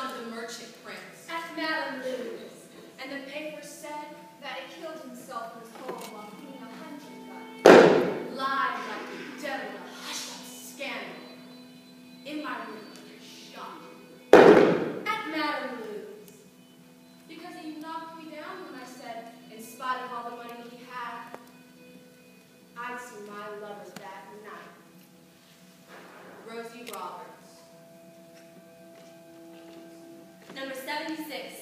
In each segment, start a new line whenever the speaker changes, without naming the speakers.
son of the merchant prince.
At Madame Lou's.
And the paper said
that he killed himself in his home while being a hunting gun.
Lied like the devil in a hush-hush scandal. In my room under shock. At Madame Lou's. Because he knocked me down when I said, in spite of all the money he had, I'd see my lovers that night. Rosie Roberts.
Number 76.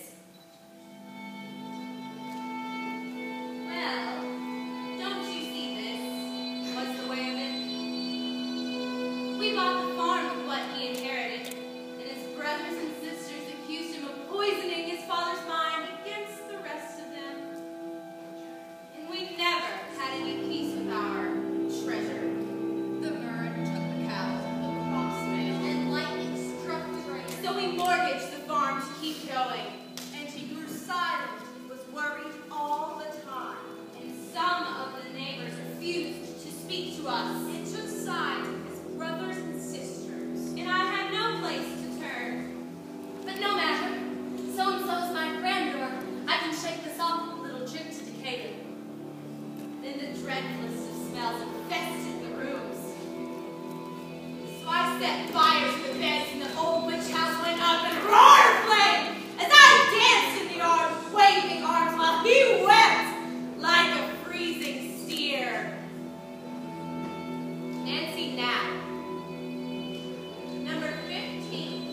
Well, don't you see this? What's the way of it? We bought the farm with what he inherited, and his brothers and sisters accused him of poisoning his father's mind against the rest of them. And we never had any peace with our treasure.
The Murren took the cows and the crossmail,
And lightning struck the grain. So we mortgaged the farm to keep going.
And he grew silent and was worried all the time.
And some of the neighbors refused to speak to us.
And took sides with his brothers and sisters.
And I had no place to turn.
but no matter. So-and-so's my friend, or I can shake this off with a little trip to Decatur.
Then the dreadfulest of smells infested the rooms. So I set fire to the beds, and the old witch house went up in a roar of flame as I danced in the yard, waving arms while he wept like a freezing steer. Nancy Knapp. Number 15.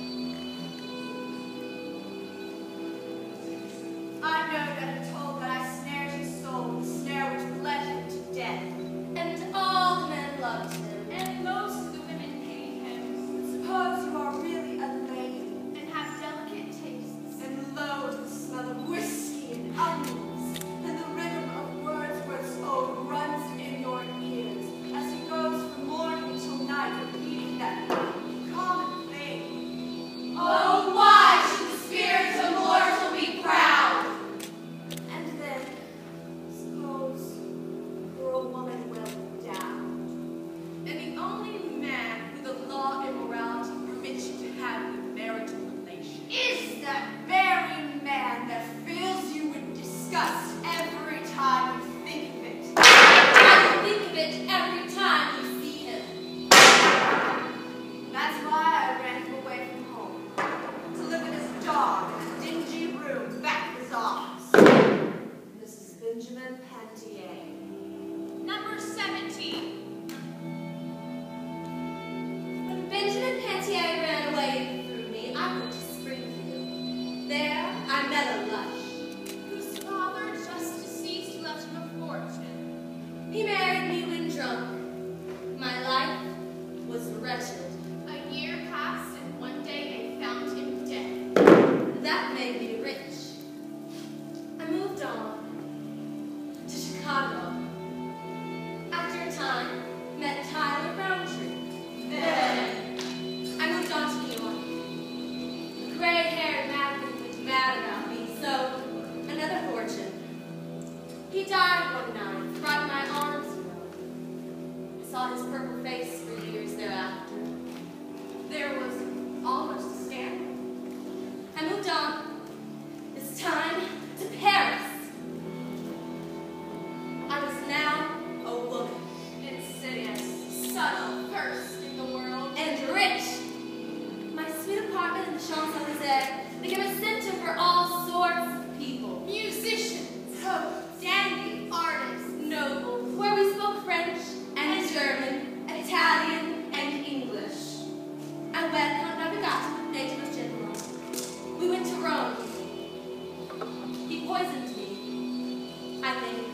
I know that I'm told that I snared his soul, the snare which led him to death.
And all the men loved him.
And most of the women hated him. Suppose you are really a lady and have delicate tastes and loathe the smell of whiskey and onions, and the rhythm of Wordsworth's ode runs in your ears as he goes from morning till night repeating that common thing.
Oh, why should the spirit of mortal be proud?
And then, suppose you're a woman well endowed.
And the only man who the law and morality permits you to have with marital relations
Is that very man that fills you with disgust every time you think of it.
I think of it every time you see him.
That's why I ran him away from home, to live with his dog in a dingy room back of his office. Mrs. Benjamin Pantier.
Number 17.
When Benjamin Pantier ran away from me, I went to Springfield. There, I met a lush,
Whose father, just deceased, left him a fortune.
He married me when drunk. My life was wretched.
A year passed, and one day they found him dead.
That made me rich. I moved on to Chicago. After a time, met Tyler Roundtree. Then I moved on to New York. The gray-haired madman went mad about me, so another fortune. He died one night, brought my arms around. I saw his purple face for years thereafter. There was almost a scandal. I moved on, this time to Paris. I was now a woman,
Insidious, subtle, first in the world.
and rich. My sweet apartment in the Champs-Elysees became a center for all sorts of people.
Musicians, poets,
Dandy,
artists,
nobles, where we spoke French and German, Italian and English. I wed Count Navigato, native of Genoa. We went to Rome. He poisoned me, I think.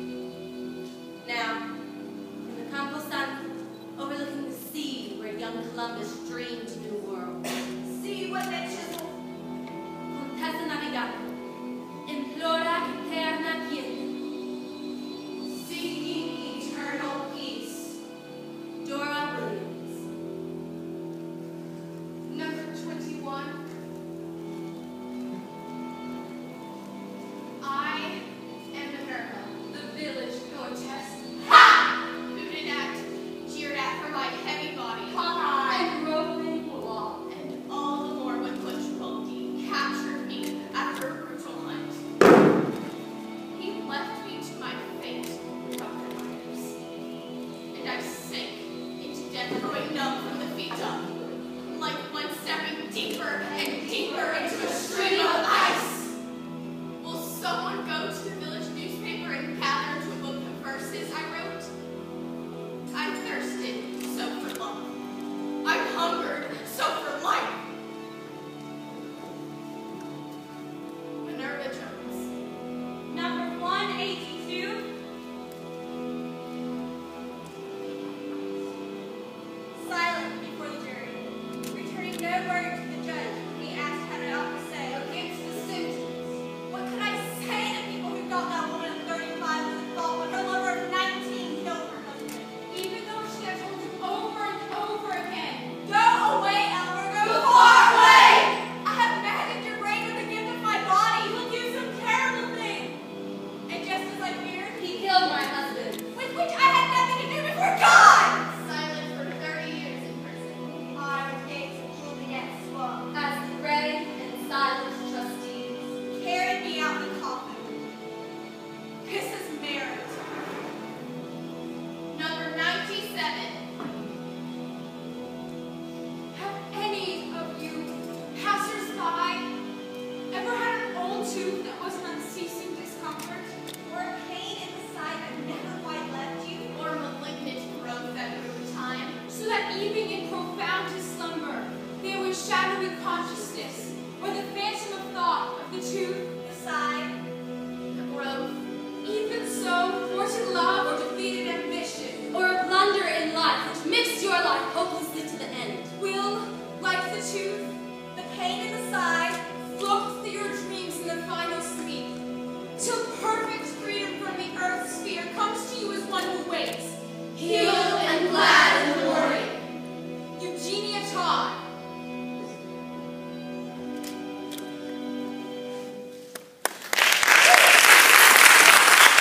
Now, in the Campo Santo, overlooking the sea where young Columbus dreamed a new world.
see what they chisel.
Contessa Navigato, implora eterna pietà.
Seeking eternal peace.
Dora Williams.
Number 21. I am America, the village poetess. Ha! Hooted at, jeered at for my heavy body.
And groping along.
And all the more when put my word to the judge when he asked how I ought to say against the sentence. What could I say to people who thought that woman of 35 was a thought when her lover of 19 killed her husband? Even though she had told him over and over again, go away, Elmer, go far away! I have magic your brain with the gift of my body. He will do some terrible thing. And just as I feared,
He killed my husband.
with which I had nothing to do before God!
Silent for 30 years in prison.
I gates of Juliet swung,
As the grave and silent trustees.
carried me out the coffin. This is merit.
Number 97.
Have any of you passers-by ever had an old tooth that was an unceasing discomfort? Or a pain in the side that never quite left you?
Or malignant growth that grew with time.
So that even in profoundest slumber, there was shadowy consciousness, or the phantom of thought of the tooth, the side,
The growth.
even so, thwarted love or defeated ambition,
Or a blunder in life which mixed your life hopelessly to the end.
will, like the tooth, the pain in the side, float through your dreams in the final sleep, till perfect freedom from the earth's sphere comes to you as one who waits,
Healed and glad in the morning.
Eugenia Todd,